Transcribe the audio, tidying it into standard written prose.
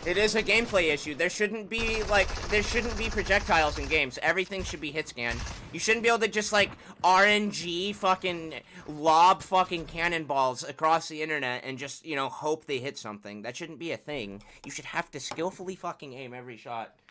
It is a gameplay issue. There shouldn't be, like, projectiles in games. Everything should be hit scan. You shouldn't be able to just, like, RNG fucking lob fucking cannonballs across the internet and just, you know, hope they hit something. That shouldn't be a thing. You should have to skillfully fucking aim every shot.